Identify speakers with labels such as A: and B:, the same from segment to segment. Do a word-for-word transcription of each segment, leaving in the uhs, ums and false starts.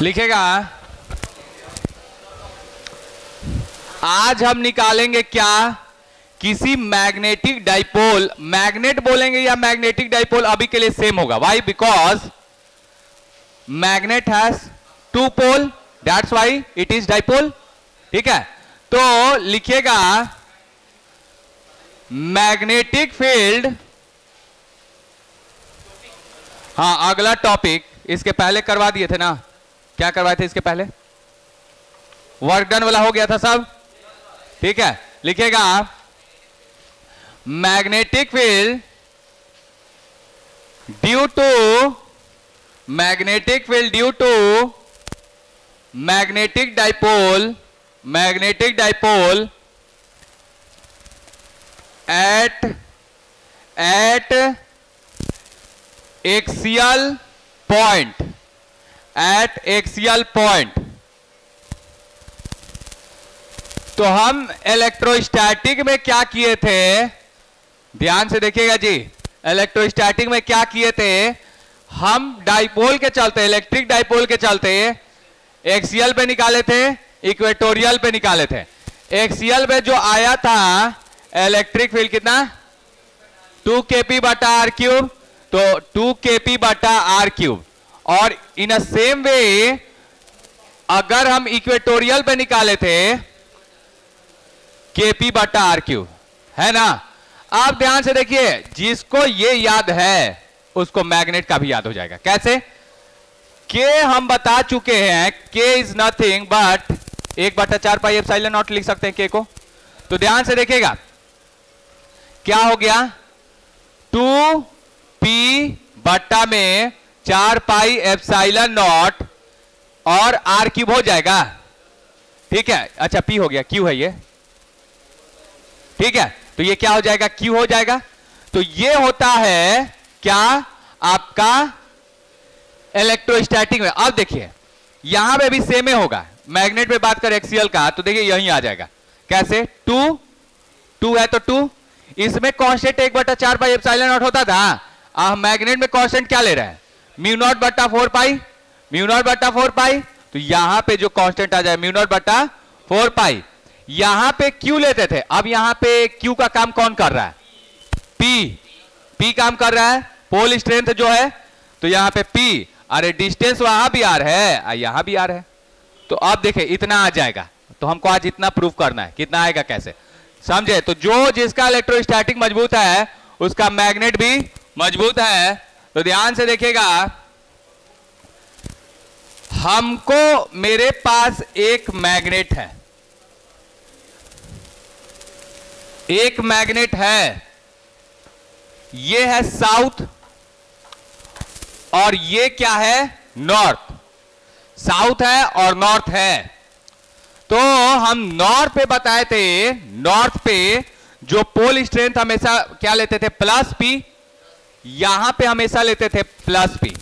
A: लिखेगा आज हम निकालेंगे क्या, किसी मैग्नेटिक डाइपोल, मैग्नेट बोलेंगे या मैग्नेटिक डाइपोल अभी के लिए सेम होगा। Why? Because magnet has two pole, that's why it is dipole. ठीक है, तो लिखिएगा मैग्नेटिक फील्ड। हाँ, अगला टॉपिक इसके पहले करवा दिए थे ना, क्या करवाए थे इसके पहले? वर्क डन वाला हो गया था सब। ठीक है, लिखिएगा magnetic field due to magnetic field due to magnetic dipole magnetic dipole at at axial point at axial point. तो हम इलेक्ट्रोस्टैटिक में क्या किए थे, ध्यान से देखिएगा जी, इलेक्ट्रोस्टैटिक में क्या किए थे, हम डाइपोल के चलते, इलेक्ट्रिक डाइपोल के चलते एक्सियल पे निकाले थे, इक्वेटोरियल पे निकाले थे। एक्सियल पे जो आया था इलेक्ट्रिक फील्ड कितना, टू के पी बटा आर क्यूब, तो टू के पी बटा आर क्यूब। और इन अ सेम वे अगर हम इक्वेटोरियल पे निकाले थे के पी बटा आर क्यूब, है ना। आप ध्यान से देखिए, जिसको ये याद है उसको मैग्नेट का भी याद हो जाएगा। कैसे? के हम बता चुके हैं, के इज नथिंग बट एक बटा चार पाई एप्सिलॉन नॉट लिख सकते हैं के को। तो ध्यान से देखिएगा क्या हो गया, टू पी बट्टा में चार पाई एप्सिलॉन नॉट और आर क्यूब हो जाएगा। ठीक है, अच्छा पी हो गया, क्यू है ये। ठीक है, तो ये क्या हो जाएगा, क्यू हो जाएगा। तो ये होता है क्या, आपका इलेक्ट्रोस्टैटिक में। अब देखिए यहां पे भी सेम ही होगा, मैग्नेट पे बात करें एक्सियल का, तो देखिए यहीं आ जाएगा। कैसे? टू टू है तो टू, इसमें कांस्टेंट एक बटा चार पाई एप्सिलॉन नॉट होता था, अब मैग्नेट में कांस्टेंट क्या ले रहा है, म्यू नॉट बटा फोर पाई, म्यू नॉट बटा फोर पाई। तो यहां पे जो कांस्टेंट आ जाए म्यू नॉट बटा फोर पाई। यहां पे क्यू लेते थे, अब यहां पे क्यू का काम कौन कर रहा है, पी, पी काम कर रहा है, पोल स्ट्रेंथ जो है। तो यहां पे पी, अरे डिस्टेंस वहां भी आर है, यहां भी आर है, तो अब देखें इतना आ जाएगा। तो हमको आज इतना प्रूफ करना है, कितना आएगा कैसे, समझे। तो जो जिसका इलेक्ट्रोस्टैटिक मजबूत है उसका मैग्नेट भी मजबूत है। तो ध्यान से देखिएगा, हमको, मेरे पास एक मैग्नेट है, एक मैग्नेट है, ये है साउथ और ये क्या है, नॉर्थ। साउथ है और नॉर्थ है। तो हम नॉर्थ पे बताए थे, नॉर्थ पे जो पोल स्ट्रेंथ हमेशा क्या लेते थे, प्लस पी, यहां पे हमेशा लेते थे प्लस पी,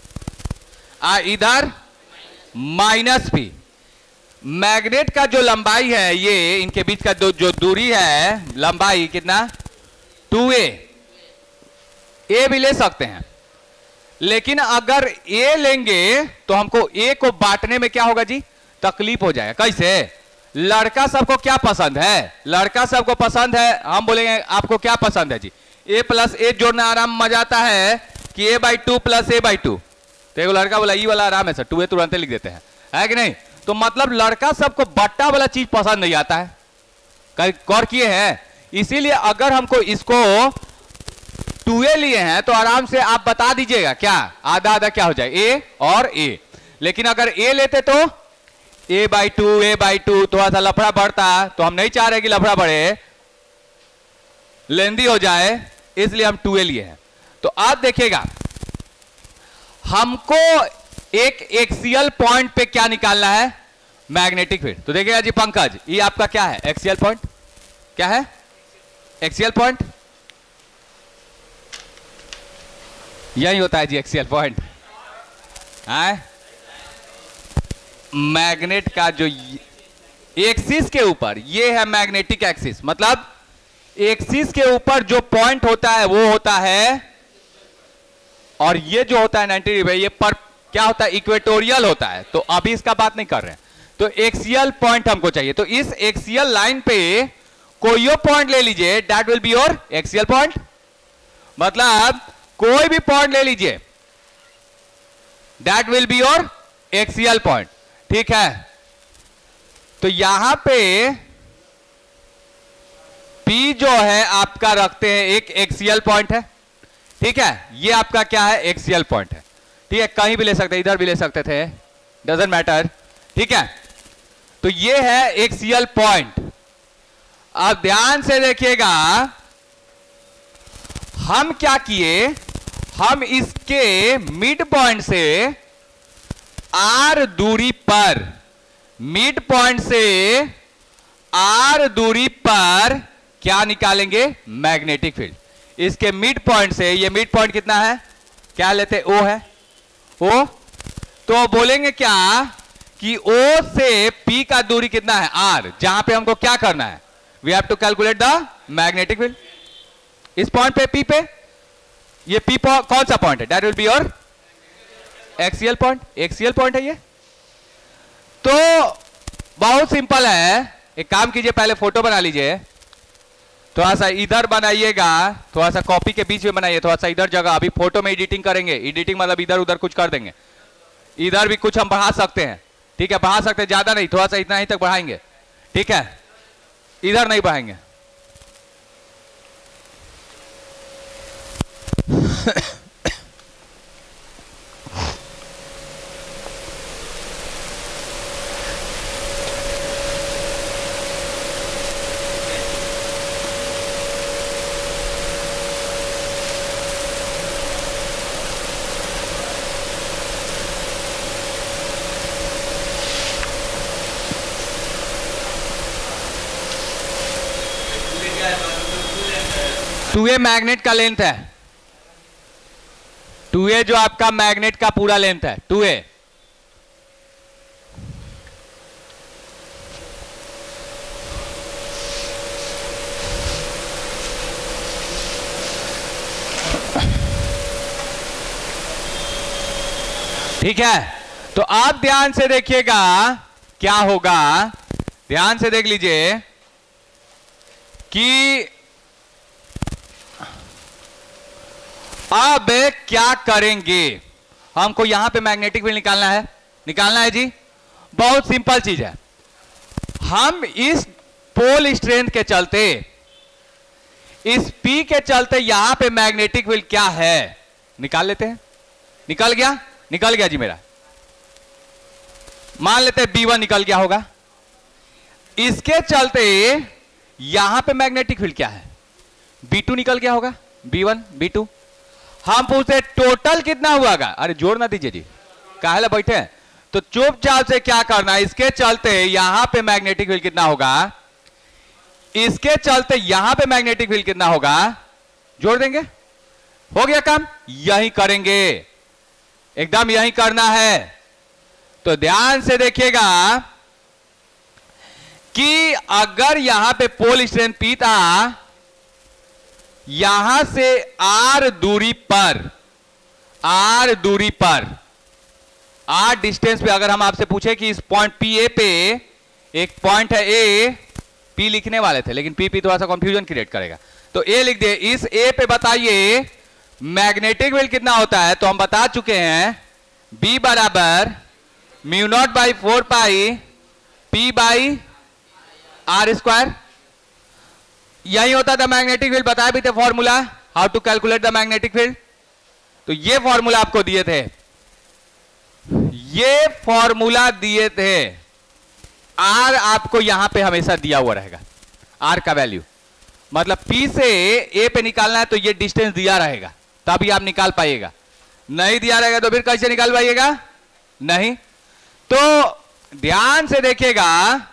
A: इधर माइनस पी। मैग्नेट का जो लंबाई है, ये इनके बीच का जो दूरी है, लंबाई कितना, टू ए, ए भी ले सकते हैं, लेकिन अगर ए लेंगे तो हमको ए को बांटने में क्या होगा जी, तकलीफ हो जाएगा। कैसे? लड़का सबको क्या पसंद है, लड़का सबको पसंद है, हम बोलेंगे आपको क्या पसंद है जी, ए प्लस ए जोड़ना आराम मजा आता है कि A by two plus A by two. तो एक लड़का बोला ई वाला आराम है सर, टू ए तुरंत लिख देते हैं, है कि नहीं। तो मतलब लड़का सबको बट्टा वाला चीज पसंद नहीं आता है, गौर किए हैं। इसीलिए अगर हमको इसको टू ए लिए हैं तो आराम से आप बता दीजिएगा क्या, आधा आधा क्या हो जाए, ए और ए। लेकिन अगर ए लेते तो A by two, A by two, थोड़ा सा लफड़ा बढ़ता, तो हम नहीं चाह रहे कि लफड़ा बढ़े, लेंदी हो जाए, इसलिए हम टू ए लिए हैं। तो आप देखिएगा हमको एक एक्सियल पॉइंट पे क्या निकालना है, मैग्नेटिक फील्ड। तो देखिएगा जी पंकज, ये आपका क्या है, एक्सियल पॉइंट, क्या है, एक्सियल पॉइंट, यही होता है जी एक्सियल पॉइंट। है मैग्नेट का जो एक्सिस के ऊपर, ये है मैग्नेटिक एक्सिस, मतलब एक्सिस के ऊपर जो पॉइंट होता है वो होता है, और ये जो होता है नाइंटी डिग्री, ये पर क्या होता है, इक्वेटोरियल होता है। तो अभी इसका बात नहीं कर रहे हैं। तो एक्सियल पॉइंट हमको चाहिए। तो इस एक्सियल लाइन पे कोई पॉइंट ले लीजिए, that will be your axial point. मतलब कोई भी पॉइंट ले लीजिए, that will be your axial point. ठीक है, तो यहां पे P जो है आपका रखते हैं एक एक्सियल पॉइंट है। ठीक है, ये आपका क्या है, एक्सियल पॉइंट है। ठीक है, कहीं भी ले सकते, इधर भी ले सकते थे, डजंट मैटर। ठीक है, तो ये है एक्सियल पॉइंट। अब ध्यान से देखिएगा, हम क्या किए, हम इसके मिड पॉइंट से R दूरी पर, मिड पॉइंट से R दूरी पर क्या निकालेंगे, मैग्नेटिक फील्ड। इसके मिड पॉइंट से, ये मिड पॉइंट कितना है, क्या लेते, O है, O। तो बोलेंगे क्या कि O से P का दूरी कितना है, R, जहां पे हमको क्या करना है, we have to calculate the magnetic field. इस पॉइंट पे P पे, ये P कौन सा पॉइंट है, that will be your axial point. Axial point है ये। तो बहुत सिंपल है, एक काम कीजिए, पहले फोटो बना लीजिए, थोड़ा सा इधर बनाइएगा, थोड़ा सा कॉपी के बीच में बनाइए, थोड़ा सा इधर जगह। अभी फोटो में एडिटिंग करेंगे, एडिटिंग मतलब इधर उधर कुछ कर देंगे। इधर भी कुछ हम बढ़ा सकते हैं, ठीक है, बढ़ा सकते हैं, ज्यादा नहीं, थोड़ा सा इतना ही तक बढ़ाएंगे। ठीक है, इधर नहीं बढ़ाएंगे। टू ए मैग्नेट का लेंथ है, टू ए जो आपका मैग्नेट का पूरा लेंथ है, टू ए। ठीक है, तो आप ध्यान से देखिएगा क्या होगा, ध्यान से देख लीजिए कि अब क्या करेंगे, हमको यहां पे मैग्नेटिक फील्ड निकालना है, निकालना है जी। बहुत सिंपल चीज है, हम इस पोल स्ट्रेंथ के चलते, इस P के चलते यहां पे मैग्नेटिक फील्ड क्या है निकाल लेते हैं। निकल गया, निकल गया जी मेरा, मान लेते हैं बी वन निकल गया होगा। इसके चलते यहां पे मैग्नेटिक फील्ड क्या है, बी टू निकल गया होगा, बी वन बी टू। हम पूछते टोटल कितना हुआगा, अरे जोड़ ना दीजिए जी, काहे बैठे हैं। तो चुपचाप से क्या करना है, इसके चलते यहां पे मैग्नेटिक फील्ड कितना होगा, इसके चलते यहां पे मैग्नेटिक फील्ड कितना होगा, जोड़ देंगे, हो गया काम। यही करेंगे, एकदम यही करना है। तो ध्यान से देखिएगा कि अगर यहां पे पोल स्ट्रेंथ P था, यहां से R दूरी पर, R दूरी पर, R डिस्टेंस पे अगर हम आपसे पूछे कि इस पॉइंट P A पे एक पॉइंट है A, P लिखने वाले थे लेकिन P P थोड़ा सा कंफ्यूजन क्रिएट करेगा, तो A लिख दे। इस A पे बताइए मैग्नेटिक फील्ड कितना होता है, तो हम बता चुके हैं B बराबर mu naught by four pi P by R square. यही होता था मैग्नेटिक फील्ड, बताया भी थे formula, how to calculate the magnetic field. तो ये फॉर्मूला आपको दिए थे, ये फॉर्मूला दिए थे। आर आपको यहां पे हमेशा दिया हुआ रहेगा, आर का वैल्यू, मतलब P से A पे निकालना है तो ये डिस्टेंस दिया रहेगा, तभी आप निकाल पाइएगा। नहीं दिया रहेगा तो फिर कैसे निकाल पाइएगा, नहीं। तो ध्यान से देखिएगा,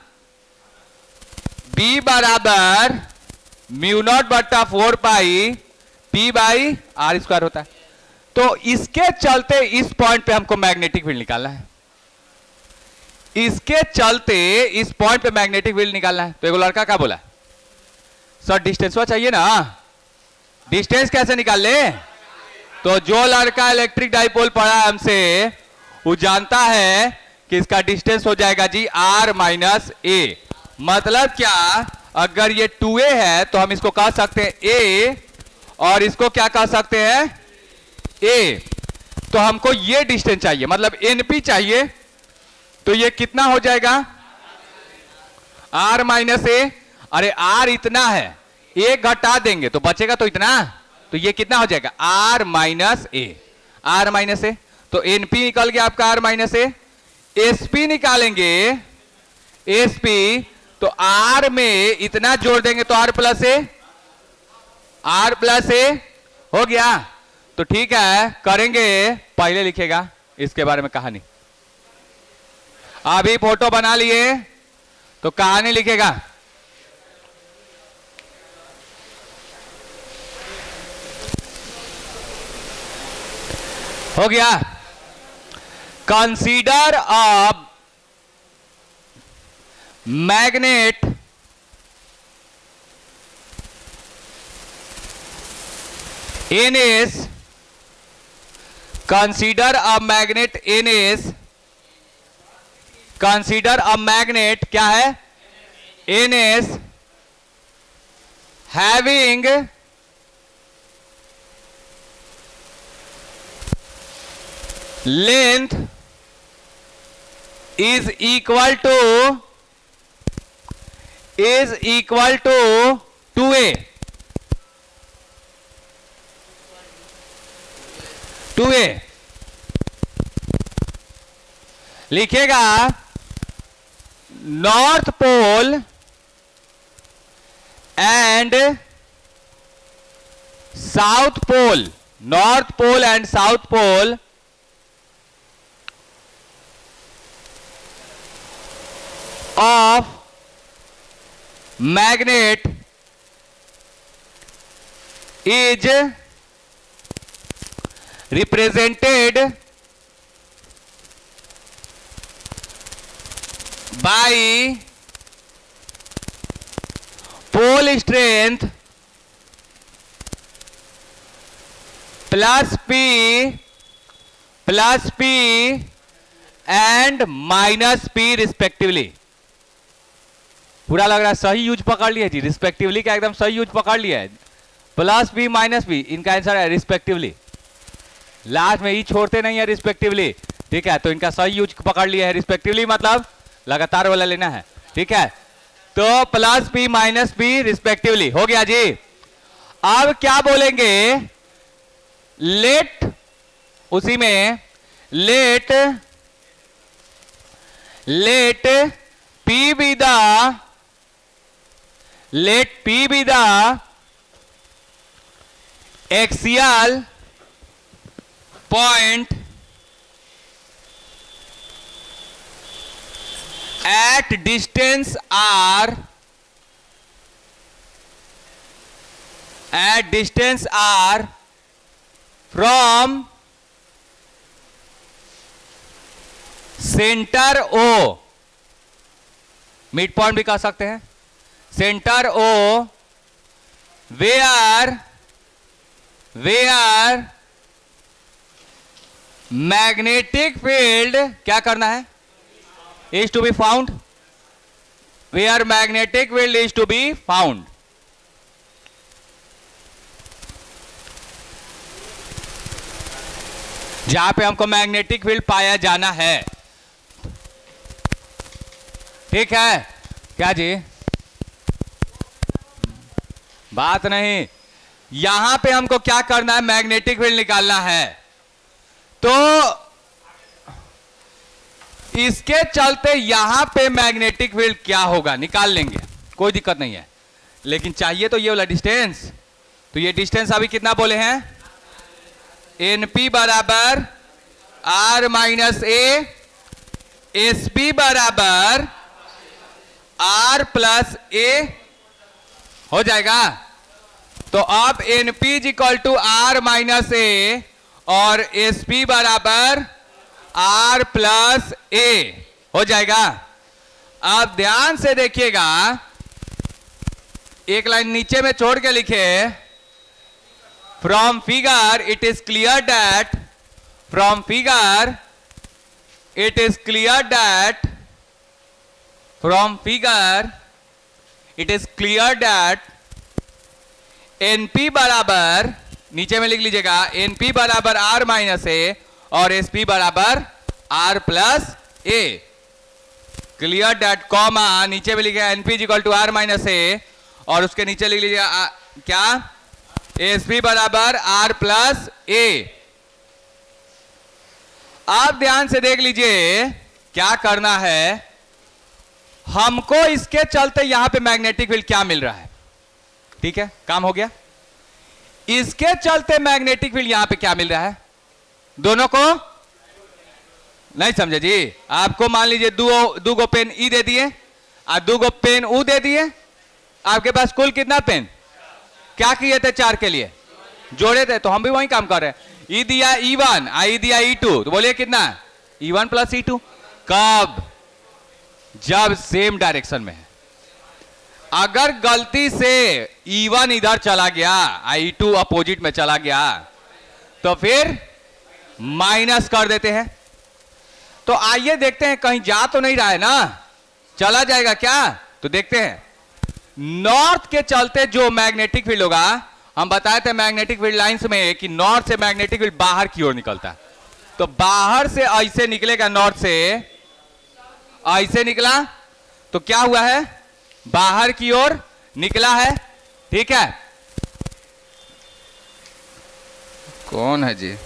A: B बराबर म्यू नॉट बट्टा four pi P by R square होता है। तो इसके चलते इस पॉइंट पे हमको मैग्नेटिक फील्ड निकालना है, इसके चलते इस पॉइंट पे मैग्नेटिक फील्ड निकालना है। तो एक लड़का क्या बोला, सर डिस्टेंस चाहिए ना, डिस्टेंस कैसे निकाल ले। तो जो लड़का इलेक्ट्रिक डाइपोल पढ़ा हमसे, वो जानता है कि इसका डिस्टेंस हो जाएगा जी आर माइनस ए। मतलब क्या, अगर ये टू ए है तो हम इसको कह सकते हैं ए, और इसको क्या कह सकते हैं ए। तो हमको ये डिस्टेंस चाहिए, मतलब एनपी चाहिए। तो ये कितना हो जाएगा आर माइनस ए। अरे आर इतना है, एक घटा देंगे तो बचेगा तो इतना, तो ये कितना हो जाएगा R minus A. R minus A तो एनपी निकल गया आपका आर माइनस ए। एसपी निकालेंगे, एसपी तो आर में इतना जोड़ देंगे तो R plus A, R plus A हो गया। तो ठीक है, करेंगे, पहले लिखेगा इसके बारे में कहानी। अभी फोटो बना लिए तो कहानी लिखेगा। हो गया। Consider a magnet N is consider a magnet N is consider a magnet क्या है N is having length is equal to is equal to two A two A लिखेगा north pole and south pole, north pole and south pole of magnet is represented by pole strength plus P plus P and minus P respectively। पूरा लग रहा है सही use पकड़ लिया जी, respectively का एकदम सही यूज पकड़ लिया है। प्लस बी माइनस बी इनका आंसर है रिस्पेक्टिवली, लास्ट में ही छोड़ते नहीं है रिस्पेक्टिवली। ठीक है, तो इनका सही यूज पकड़ लिया है। रिस्पेक्टिवली मतलब लगातार वाला लेना है। ठीक है, तो plus B minus B respectively हो गया जी। अब क्या बोलेंगे, लेट उसी में let let P be the let P be the axial point at distance r at distance r from center O, mid point भी कह सकते हैं, centre O, where where magnetic field क्या करना है is to be found, where magnetic field is to be found. जहां पे हमको मैग्नेटिक फील्ड पाया जाना है। ठीक है क्या जी, बात नहीं, यहां पे हमको क्या करना है, मैग्नेटिक फील्ड निकालना है। तो इसके चलते यहां पे मैग्नेटिक फील्ड क्या होगा निकाल लेंगे, कोई दिक्कत नहीं है। लेकिन चाहिए तो ये वाला डिस्टेंस। तो ये डिस्टेंस अभी कितना बोले हैं, एनपी बराबर आर माइनस ए, एसपी बराबर आर प्लस ए हो जाएगा। तो अब N P is equal to R minus A और एस पी बराबर आर प्लस ए हो जाएगा। अब ध्यान से देखिएगा, एक लाइन नीचे में छोड़ के लिखे, from figure it is clear that from figure it is clear that from figure it is clear that np बराबर, नीचे में लिख लीजिएगा, np बराबर r माइनस ए और sp बराबर r plus A. Clear that comma नीचे में लिखेगा np is equal to r minus A और उसके नीचे लिख लीजिएगा क्या, sp बराबर r प्लस ए। आप ध्यान से देख लीजिए क्या करना है, हमको इसके चलते यहां पे मैग्नेटिक फील्ड क्या मिल रहा है। ठीक है, काम हो गया। इसके चलते मैग्नेटिक फील्ड यहां पे क्या मिल रहा है, दोनों को नहीं समझे जी। आपको मान लीजिए दो दो गो पेन ई दे दिए और दो गो पेन ऊ दे दिए, आपके पास कुल कितना पेन, क्या किए थे, चार के लिए जोड़े थे। तो हम भी वही काम कर रहे हैं, ई दिया ई वन, आई दिया ई टू, तो बोलिए कितना, E one plus E two. कब, जब सेम डायरेक्शन में है। अगर गलती से ई वन इधर चला गया, आई टू अपोजिट में चला गया, तो फिर माइनस कर देते हैं। तो आइए देखते हैं, कहीं जा तो नहीं रहा है ना, चला जाएगा क्या, तो देखते हैं। नॉर्थ के चलते जो मैग्नेटिक फील्ड होगा, हम बताए थे मैग्नेटिक फील्ड लाइंस में कि नॉर्थ से मैग्नेटिक फील्ड बाहर की ओर निकलता है। तो बाहर से ऐसे निकलेगा, नॉर्थ से ऐसे निकला, तो क्या हुआ है, बाहर की ओर निकला है। ठीक है, कौन है जी,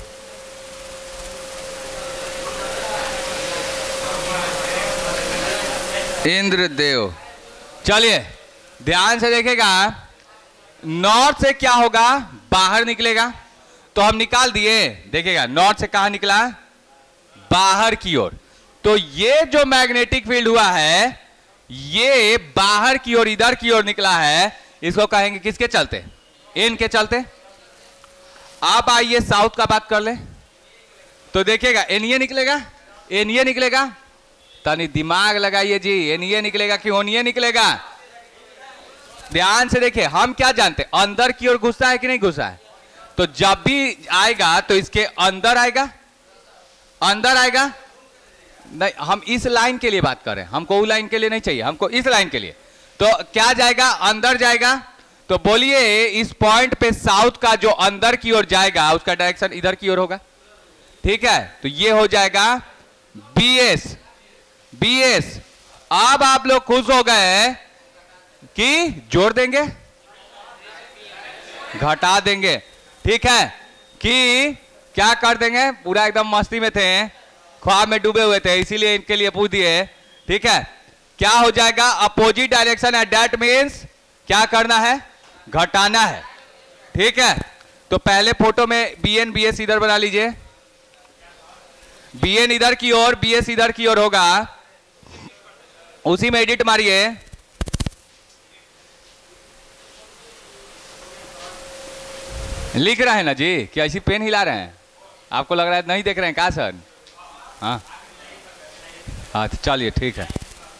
A: इंद्रदेव। चलिए ध्यान से देखेगा, नॉर्थ से क्या होगा, बाहर निकलेगा। तो हम निकाल दिए, देखिएगा नॉर्थ से कहां निकला, बाहर की ओर। तो ये जो मैग्नेटिक फील्ड हुआ है, ये बाहर की ओर, इधर की ओर निकला है। इसको कहेंगे किसके चलते, एन के चलते। आप आइए साउथ का बात कर ले, तो देखिएगा एन ये निकलेगा, एन ये निकलेगा। तनी दिमाग लगाइए जी, एन ये निकलेगा कि ओन ये निकलेगा। ध्यान से देखिए, हम क्या जानते, अंदर की ओर घुसा है कि नहीं घुसा है। तो जब भी आएगा तो इसके अंदर आएगा, अंदर आएगा नहीं। हम इस लाइन के लिए बात कर रहे हैं, हमको वो लाइन के लिए नहीं चाहिए, हमको इस लाइन के लिए। तो क्या जाएगा, अंदर जाएगा। तो बोलिए इस पॉइंट पे साउथ का जो अंदर की ओर जाएगा, उसका डायरेक्शन इधर की ओर होगा। ठीक है, तो ये हो जाएगा बी एस, बी एस। अब आप लोग खुश हो गए कि जोड़ देंगे, घटा देंगे। ठीक है, कि क्या कर देंगे, पूरा एकदम मस्ती में थे, ख्वाब में डूबे हुए थे, इसीलिए इनके लिए पूछ दिए। ठीक है, क्या हो जाएगा, अपोजिट डायरेक्शन है, दैट मीन्स क्या करना है, घटाना है। ठीक है, तो पहले फोटो में बी एन बी एस इधर बना लीजिए, बी एन इधर की ओर, बी एस इधर की ओर होगा, उसी में एडिट मारिए। लिख रहे हैं ना जी, क्या ऐसी पेन हिला रहे हैं, आपको लग रहा है नहीं देख रहे हैं क्या सर। हाँ हाँ, तो चलिए ठीक है।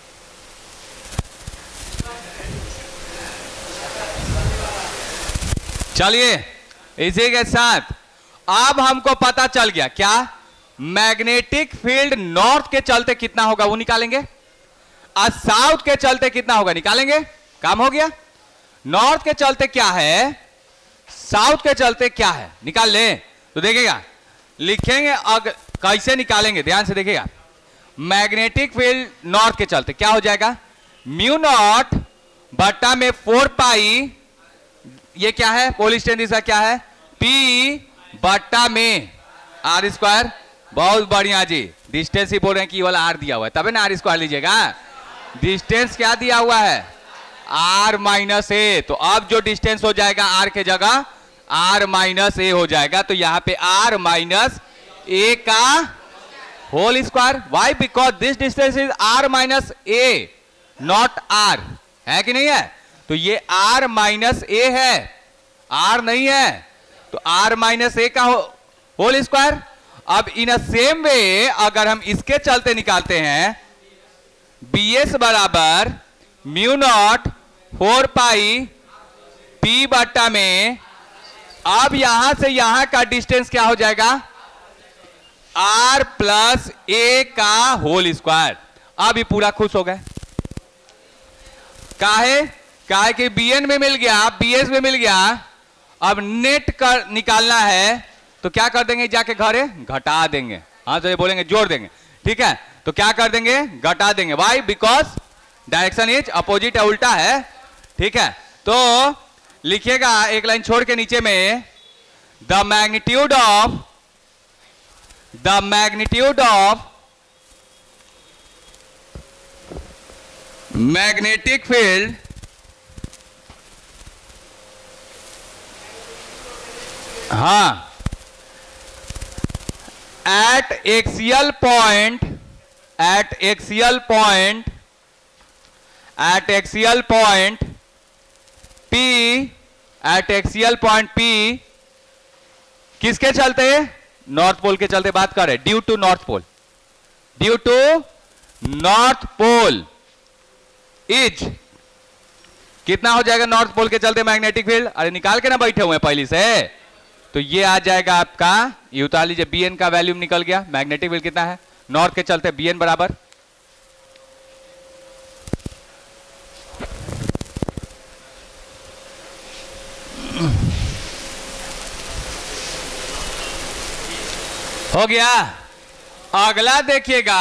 A: चलिए इसी के साथ अब हमको पता चल गया क्या, मैग्नेटिक फील्ड नॉर्थ के चलते कितना होगा वो निकालेंगे, और साउथ के चलते कितना होगा निकालेंगे। काम हो गया। नॉर्थ के चलते क्या है, साउथ के चलते क्या है, निकाल ले। तो देखिएगा, लिखेंगे अगर कैसे निकालेंगे, ध्यान से देखिएगा। मैग्नेटिक फील्ड नॉर्थ के चलते क्या हो जाएगा, म्यू नॉट बट्टा में फोर पाई, ये क्या है, पोल स्ट्रेंथ इसका क्या है, पी बट्टा में आर स्क्वायर। बहुत बढ़िया जी, डिस्टेंस ही बोल रहे हैं कि ये वाला आर दिया हुआ है, तभी ना आर स्क्वायर लीजिएगा। डिस्टेंस क्या दिया हुआ है, आर माइनस ए। तो अब जो डिस्टेंस हो जाएगा आर के जगह आर माइनस ए हो जाएगा। तो यहां पे आर माइनस ए का whole square. Why, because this distance is R minus A, not R, है कि नहीं है। तो ये आर माइनस ए है, आर नहीं है, तो आर माइनस ए का होल स्क्वायर। अब इन अ सेम वे अगर हम इसके चलते निकालते हैं, बी एस बराबर mu naught four pi P बट्टा में, अब यहां से यहां का डिस्टेंस क्या हो जाएगा, आर प्लस ए का होल स्क्वायर। अब ये पूरा खुश हो गए। काहे काहे कि बीएन में मिल गया, बीएस में मिल गया। अब नेट कर निकालना है तो क्या कर देंगे, जाके घरे घटा देंगे। हाँ तो ये बोलेंगे जोड़ देंगे, ठीक है। तो क्या कर देंगे, घटा देंगे। Why? Because direction is opposite है, उल्टा है, ठीक है। तो लिखिएगा एक लाइन छोड़ के नीचे में, the magnitude of the magnitude of magnetic field हाँ at axial point at axial point at axial point P at axial point P किसके चलते, नॉर्थ पोल के चलते बात कर रहे, due to north pole, due to north pole is कितना हो जाएगा नॉर्थ पोल के चलते मैग्नेटिक फील्ड। अरे निकाल के ना बैठे हुए पहले से, तो ये आ जाएगा आपका, ये उतार लीजिए, बी एन का वैल्यूम निकल गया। मैग्नेटिक फील्ड कितना है नॉर्थ के चलते, बी एन बराबर हो गया। अगला देखिएगा,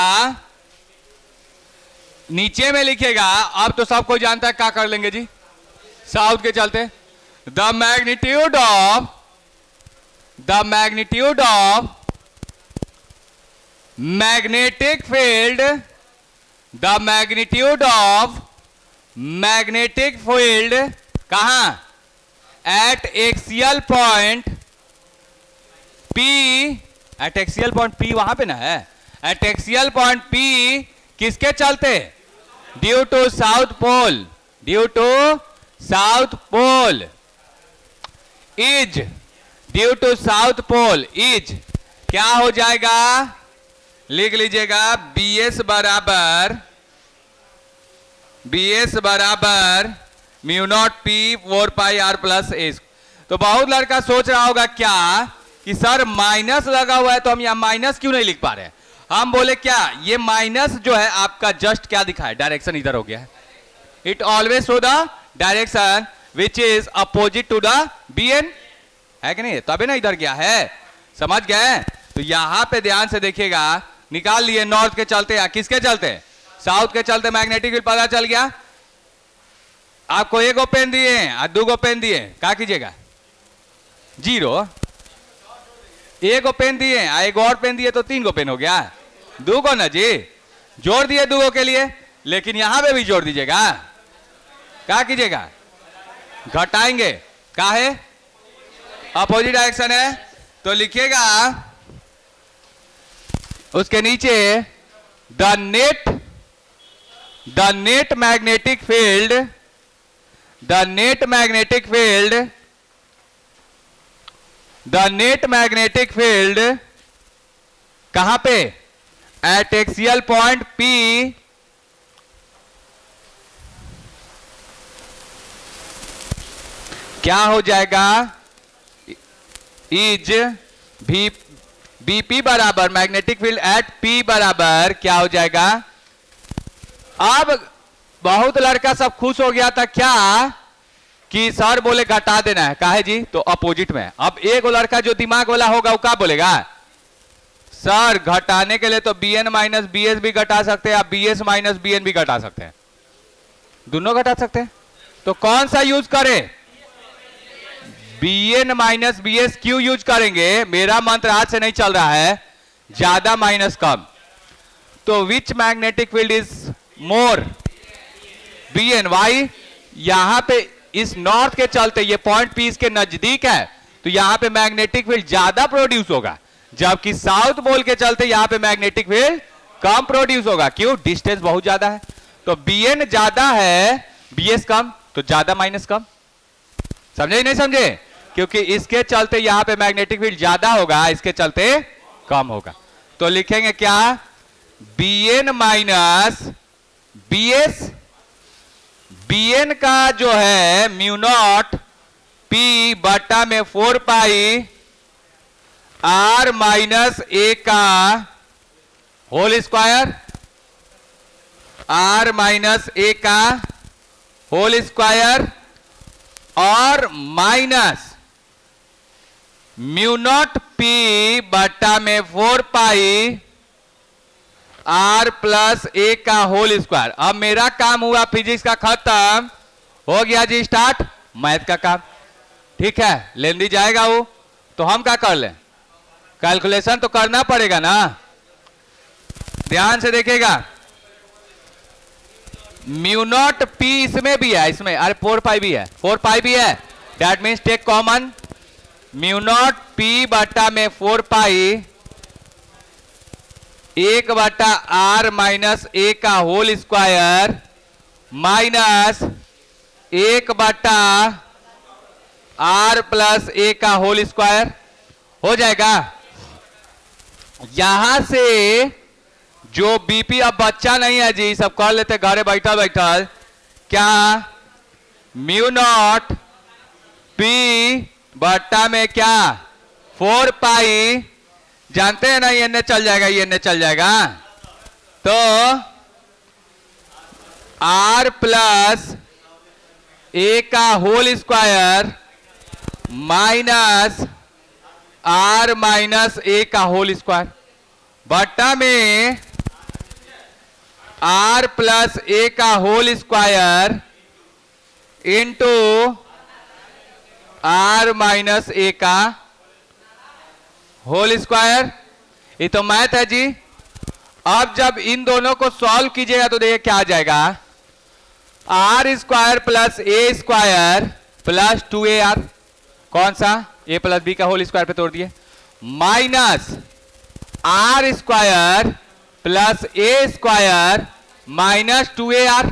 A: नीचे में लिखिएगा, अब तो सब कोई जानता है, क्या कर लेंगे जी, साउथ के चलते the magnitude of the magnitude of magnetic field the magnitude of magnetic field कहां, at axial point P, at axial point P वहां पे ना है, at axial point P किसके चलते, due to south pole, due to south pole is due to south pole is क्या हो जाएगा, लिख लीजिएगा, बी एस बराबर बी एस बराबर mu naught P four pi R plus S. तो बहुत लड़का सोच रहा होगा क्या कि सर माइनस लगा हुआ है तो हम यहां माइनस क्यों नहीं लिख पा रहे हैं। हम बोले क्या, ये माइनस जो है आपका जस्ट क्या दिखा है, डायरेक्शन इधर हो गया है। It always show the direction which is opposite to the B N, है कि नहीं, तभी ना इधर गया है, समझ गए। तो यहां पे ध्यान से देखिएगा, निकाल लिए नॉर्थ के चलते या किसके चलते, साउथ के चलते मैग्नेटिक फील्ड पता चल गया। आपको एक गो पेन दिए और दो गो पेन दिए, क्या कीजिएगा, जीरो। एक गो पेन दिए एक और पेन दिए तो तीन गो पेन हो गया, दो गो ना जी, जोड़ दिए दो गो के लिए, लेकिन यहां पे भी जोड़ दीजिएगा, क्या कीजिएगा, घटाएंगे, क्या है, अपोजिट डायरेक्शन है। तो लिखिएगा उसके नीचे, the net the net magnetic field the net magnetic field the net magnetic field कहां पे, एट एक्सियल पॉइंट पी क्या हो जाएगा, इज भी बीपी बराबर मैग्नेटिक फील्ड एट पी बराबर क्या हो जाएगा। अब बहुत लड़का सब खुश हो गया था क्या कि सर बोले घटा देना है, काहे जी, तो अपोजिट में। अब एक लड़का जो दिमाग वाला होगा वो क्या बोलेगा, सर घटाने के लिए तो B N minus B S भी घटा सकते हैं, आप B S minus B N भी घटा सकते हैं, दोनों घटा सकते हैं। तो कौन सा यूज करें, B N minus B S क्यों यूज करेंगे, मेरा मंत्र आज से नहीं चल रहा है, ज्यादा माइनस कम। तो which magnetic field is more, B N. Why, यहां पे इस नॉर्थ के चलते ये पॉइंट पी इसके नजदीक है, तो यहां पे मैग्नेटिक फील्ड ज्यादा प्रोड्यूस होगा, जबकि साउथ पोल के चलते यहां पे मैग्नेटिक फील्ड कम प्रोड्यूस होगा। क्यों, डिस्टेंस बहुत ज्यादा है। तो बी एन ज्यादा है, बी एस कम, तो ज्यादा माइनस कम। समझे ही नहीं समझे, क्योंकि इसके चलते यहां पे मैग्नेटिक फील्ड ज्यादा होगा, इसके चलते कम होगा। तो लिखेंगे क्या, B N minus B S, B N का जो है म्यू नॉट पी बटा में four pi R minus A का whole square, R minus A का होल स्क्वायर और माइनस म्यू नॉट पी बट्टा में four pi R plus A का होल स्क्वायर। अब मेरा काम हुआ फिजिक्स का खत्म, हो गया जी स्टार्ट मैथ का काम। ठीक है, लेंदी जाएगा वो, तो हम क्या कर लें, कैलकुलेशन तो करना पड़ेगा ना। ध्यान से देखिएगा, म्यू नॉट पी इसमें भी है, इसमें अरे फोर पाई भी है, फोर पाई भी है, that means take common. Mu naught P बट्टा में फोर पाई एक बट्टा आर माइनस ए का होल स्क्वायर माइनस एक बट्टा आर प्लस ए का होल स्क्वायर हो जाएगा। यहां से जो बीपी अब बच्चा नहीं है जी, सब कर लेते घरे बैठा बैठा। क्या म्यू नॉट पी बट्टा में क्या फोर पाई, जानते हैं ना, ये ने चल जाएगा, ये ने चल जाएगा, तो आर प्लस ए का whole square minus R minus A का होल स्क्वायर बट्टा में आर प्लस ए का whole square into R minus A का होल स्क्वायर। ये तो मैथ है जी। अब जब इन दोनों को सॉल्व कीजिएगा तो देखिए क्या आ जाएगा, R square plus A square plus two A R, कौन सा, ए प्लस बी का होल स्क्वायर पे तोड़ दिए, minus R square plus A square minus two A R.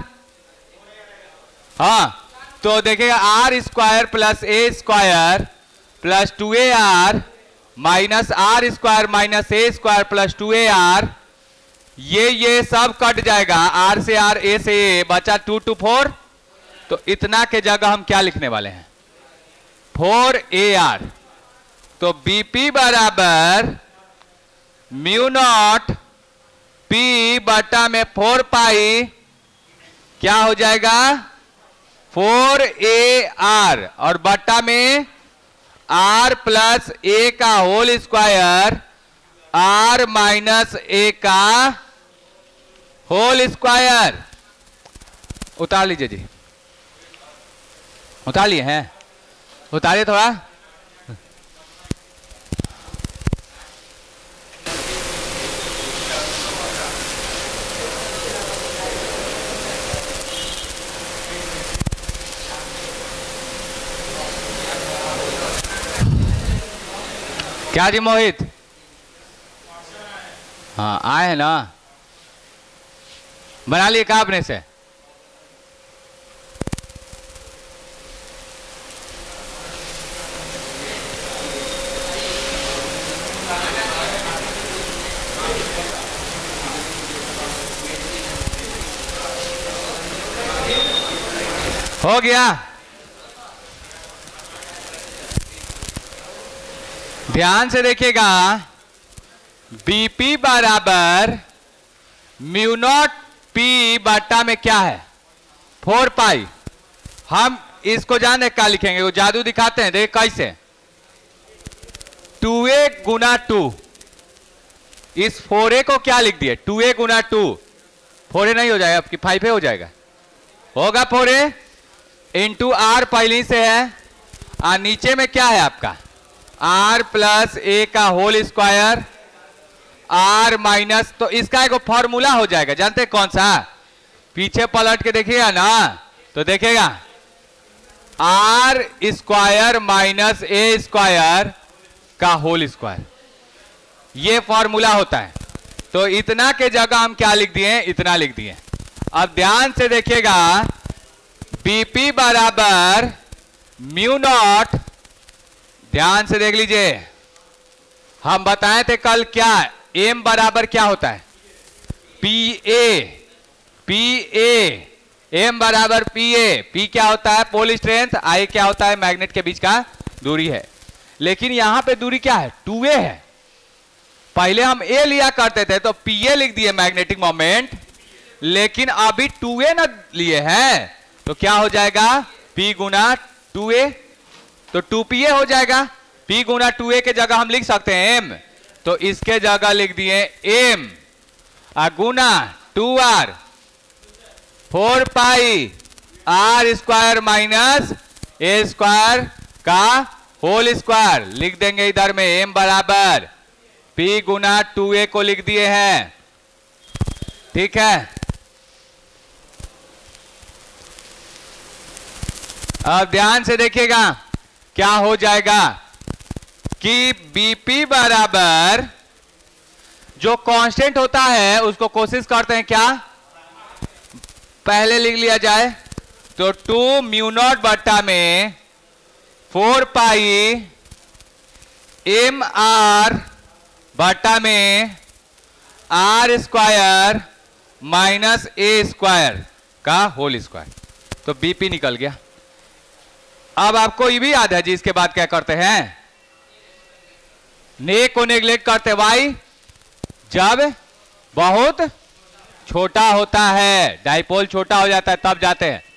A: हाँ, तो देखिएगा R square plus A square plus two A R minus R square minus A square plus two A R, ये ये सब cut जाएगा, आर से are, ए से ए, बचा टू टू फोर। तो इतना के जगह हम क्या लिखने वाले हैं, फोर ए आर। तो बीपी बराबर म्यू नॉट पी बटा में फोर पाई क्या हो जाएगा, फोर ए आर, और बटा में आर प्लस ए का whole square R minus A का होल स्क्वायर। उतार लीजिए जी, उतार लिए हैं, उतारिए थोड़ा। क्या जी मोहित, हाँ आए हैं ना, बना लिए कहा अपने से, हो गया। ध्यान से देखिएगा, बीपी बराबर म्यू नॉट पी बटा में क्या है, फोर पाई। हम इसको जाने क्या लिखेंगे, वो जादू दिखाते हैं, देख कैसे, टू ए गुना टू, इस फोर ए को क्या लिख दिए, टू ए गुना टू, फोर ए नहीं हो जाएगा आपकी, फाइव ए हो जाएगा, होगा फोर ए इंटू आर पहले से है, और नीचे में क्या है आपका आर प्लस ए का होल स्क्वायर आर माइनस, तो इसका एक फॉर्मूला हो जाएगा, जानते हैं कौन सा, पीछे पलट के देखिएगा ना तो देखेगा R square minus A square का होल स्क्वायर, ये फॉर्मूला होता है। तो इतना के जगह हम क्या लिख दिए, इतना लिख दिए। अब ध्यान से देखिएगा, बीपी बराबर म्यू नॉट, ध्यान से देख लीजिए, हम बताए थे कल क्या, एम बराबर क्या होता है, P A, P A, M बराबर पी ए, पी क्या होता है पोल स्ट्रेंथ, आई क्या होता है मैग्नेट के बीच का दूरी है। लेकिन यहां पे दूरी क्या है, टू ए है। पहले हम ए लिया करते थे तो पी ए लिख दिए मैग्नेटिक मोमेंट, लेकिन अभी टू ए ना लिए हैं तो क्या हो जाएगा, P गुना टू ए, तो टू पी ए हो जाएगा। P गुना टू ए के जगह हम लिख सकते हैं M, तो इसके जगह लिख दिए M गुना two R four pi R square minus A square का होल स्क्वायर। लिख देंगे इधर में M बराबर P गुना टू ए को लिख दिए हैं, ठीक है। अब ध्यान से देखिएगा क्या हो जाएगा कि बीपी बराबर जो कांस्टेंट होता है उसको कोशिश करते हैं क्या, पहले लिख लिया जाए तो टू म्यू नॉट बट्टा में फोर पाई एम आर बट्टा में R square minus A square का होल स्क्वायर, तो बीपी निकल गया। अब आपको ये भी याद है जी इसके बाद क्या करते हैं, ने को नेग्लेक्ट करते वाई जब बहुत छोटा होता है, डाइपोल छोटा हो जाता है तब जाते हैं।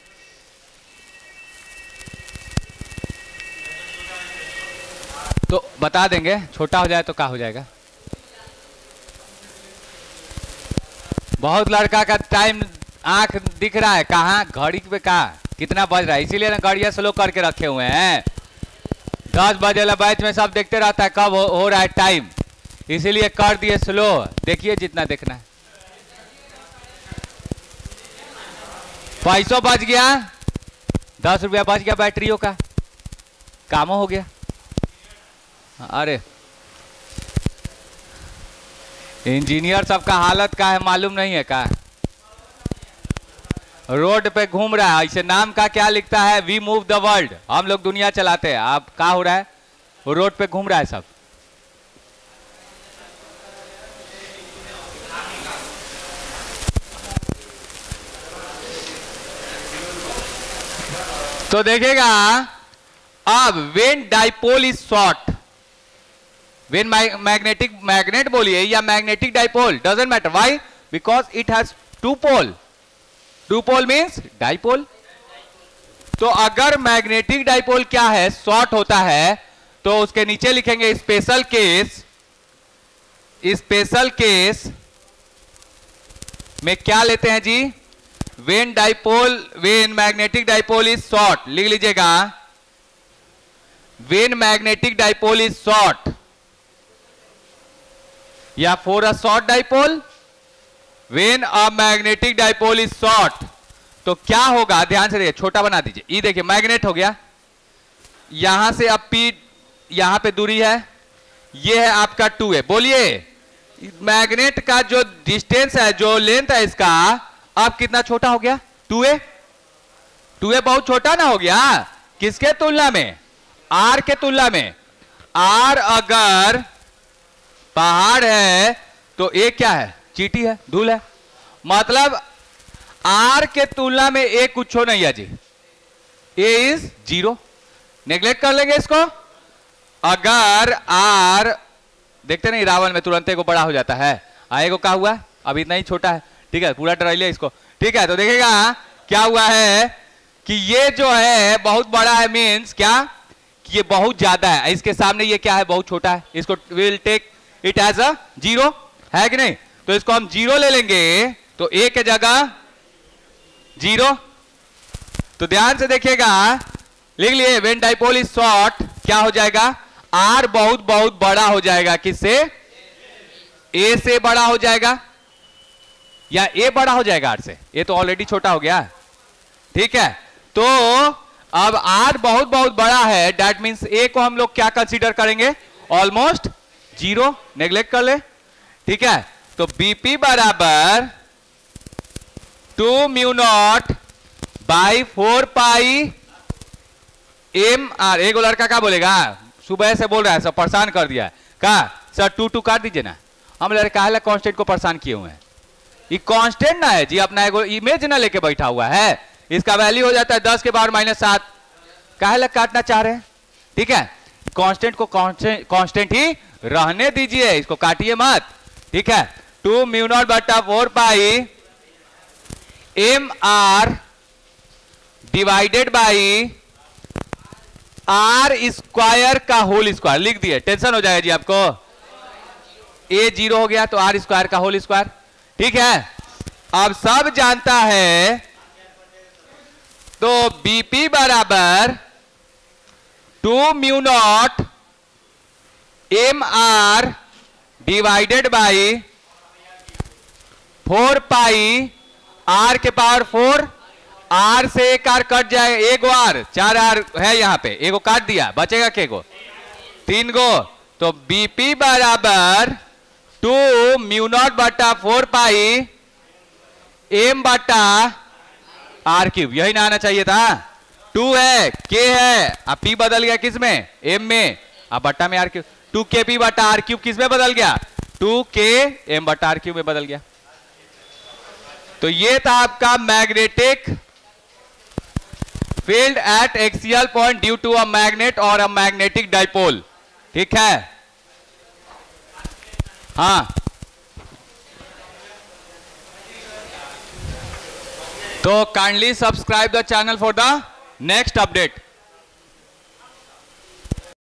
A: तो बता देंगे छोटा हो जाए तो क्या हो जाएगा। बहुत लड़का का टाइम आंख दिख रहा है, कहाँ घड़ी पे कहा कितना बज रहा है, इसीलिए ना गाड़ियां स्लो करके रखे हुए हैं। दस बजे वाला बैच में सब देखते रहता है कब हो, हो रहा है टाइम, इसीलिए कर दिए स्लो। देखिए जितना देखना है। पैसों बच गया, दस रुपया बच गया बैटरियों का, कामों हो गया। अरे इंजीनियर सबका हालत का है मालूम नहीं है का, रोड पे घूम रहा है, ऐसे नाम का क्या लिखता है, वी मूव द वर्ल्ड, हम लोग दुनिया चलाते हैं। अब क्या हो रहा है, वो रोड पे घूम रहा है सब। तो देखिएगा अब when dipole is short, when magnetic magnet बोलिए या magnetic dipole doesn't matter, why, because it has two pole, two pole means dipole. तो अगर मैग्नेटिक डाइपोल क्या है, शॉर्ट होता है, तो उसके नीचे लिखेंगे स्पेशल केस, स्पेशल केस में क्या लेते हैं जी, when dipole, when magnetic dipole is short, लिख लीजिएगा when magnetic dipole is short, या for a short dipole, when a magnetic dipole is short, तो क्या होगा, ध्यान से देखिए, छोटा बना दीजिए। ये देखिए मैग्नेट हो गया, यहां से अब पी, यहां पे दूरी है, ये है आपका टू ए। बोलिए मैग्नेट का जो डिस्टेंस है, जो लेंथ है इसका, अब कितना छोटा हो गया, टू ए। टू ए बहुत छोटा ना हो गया, किसके तुलना में, आर के तुलना में। आर अगर पहाड़ है तो ए क्या है, चीटी है, धूल है, मतलब आर के तुलना में ए कुछ हो नहीं है जी, ए इज जीरो, नेग्लेक्ट कर लेंगे इसको। अगर आर, देखते नहीं रावण में तुरंत को बड़ा हो जाता है, आए को क्या हुआ, अभी इतना ही छोटा है, ठीक है, पूरा डरा लिया इसको, ठीक है। तो देखिएगा क्या हुआ है कि ये जो है बहुत बड़ा है, मीन्स क्या कि ये बहुत ज्यादा है, इसके सामने ये क्या है, बहुत छोटा है, इसको will take it as a zero, है कि नहीं। तो इसको हम जीरो ले लेंगे, तो ए के जगह जीरो। तो ध्यान से देखिएगा, लिख लिए व्हेन डाइपोल इज शॉर्ट, क्या हो जाएगा, आर बहुत बहुत बड़ा हो जाएगा, किससे, ए से बड़ा हो जाएगा, या ए बड़ा हो जाएगा आर से, ए तो ऑलरेडी छोटा हो गया, ठीक है। तो अब आर बहुत बहुत बड़ा है, दैट मीन्स ए को हम लोग क्या कंसीडर करेंगे, ऑलमोस्ट जीरो, नेग्लेक्ट कर ले, ठीक है। तो बीपी बराबर two mu naught by four pi M R. एक लड़का क्या बोलेगा, सुबह से बोल रहा है, सब परेशान कर दिया है, कहा सर टू टू काट दीजिए ना, हम लड़का है कांस्टेंट को परेशान किए हुए हैं। ये कांस्टेंट ना है जी, अपना एगो इमेज ना लेके बैठा हुआ है, इसका वैल्यू हो जाता है दस के पावर माइनस सात, काहे लग काटना चाह रहे हैं, ठीक है। कांस्टेंट को कांस्टेंट ही रहने दीजिए, इसको काटिए मत, ठीक है। टू म्यू नॉट बटा four pi M R divided by R square का होल स्क्वायर लिख दिए, टेंशन हो जाएगा जी आपको। ए जीरो हो गया तो आर स्क्वायर का होल स्क्वायर, ठीक है। अब सब जानता है तो बीपी बराबर two mu naught M R divided by four pi R के पावर फोर, आर से एक आर कट जाए, एक आर, चार आर है यहां पे, एगो काट दिया, बचेगा के गो, तीन गो। तो बीपी बराबर टू म्यू नॉट बटा फोर पाई एम बटा आर क्यूब, यही ना आना चाहिए था। टू है, के है, अब पी बदल गया किस में, एम में, अब बट्टा में आर क्यूब, टू के पी बटा आर क्यूब किस में बदल गया, टू के एम बटा आर क्यूब में बदल गया। तो ये था आपका magnetic field at axial point due to a magnet और अ मैग्नेटिक डाइपोल, ठीक है। हाँ, तो kindly subscribe the channel for the next update.